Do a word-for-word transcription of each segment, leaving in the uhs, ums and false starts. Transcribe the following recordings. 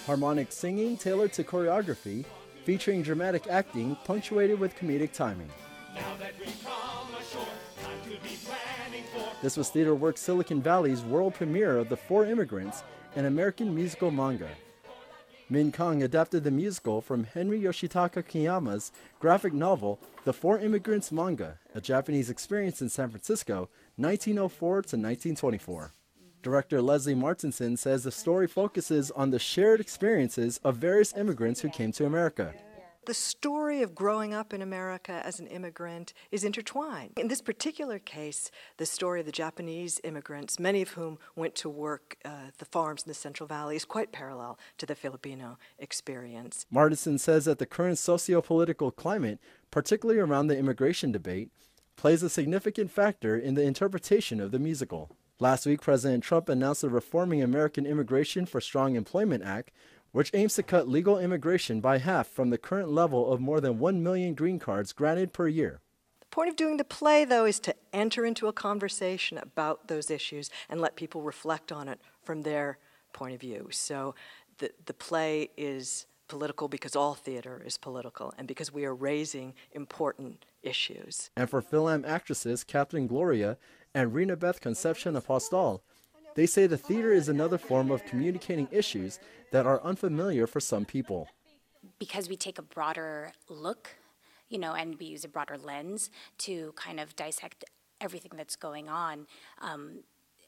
Harmonic singing tailored to choreography, featuring dramatic acting punctuated with comedic timing. Now that we've come ashore, time to be planning for. This was TheaterWorks Silicon Valley's world premiere of The Four Immigrants, an American musical manga. Min Kang adapted the musical from Henry Yoshitaka Kiyama's graphic novel The Four Immigrants Manga, a Japanese experience in San Francisco, nineteen oh four to nineteen twenty-four. Director Leslie Martinson says the story focuses on the shared experiences of various immigrants who came to America. The story of growing up in America as an immigrant is intertwined. In this particular case, the story of the Japanese immigrants, many of whom went to work uh, the farms in the Central Valley, is quite parallel to the Filipino experience. Martinson says that the current socio-political climate, particularly around the immigration debate, plays a significant factor in the interpretation of the musical. Last week, President Trump announced the Reforming American Immigration for Strong Employment Act, which aims to cut legal immigration by half from the current level of more than one million green cards granted per year. The point of doing the play, though, is to enter into a conversation about those issues and let people reflect on it from their point of view. So the, the play is political because all theater is political and because we are raising important issues. And for Fil-Am actresses Catherine Gloria and Rena Beth Concepcion Apostol, they say the theater is another form of communicating issues that are unfamiliar for some people. Because we take a broader look, you know, and we use a broader lens to kind of dissect everything that's going on, um,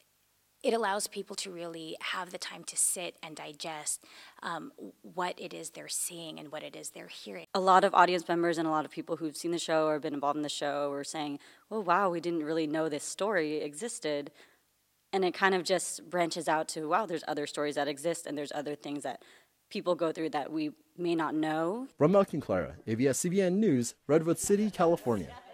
it allows people to really have the time to sit and digest um, what it is they're seeing and what it is they're hearing. A lot of audience members and a lot of people who've seen the show or been involved in the show are saying, oh, wow, we didn't really know this story existed. And it kind of just branches out to, wow, there's other stories that exist and there's other things that people go through that we may not know. From Melkin Clara, A B S C B N News, Redwood City, California.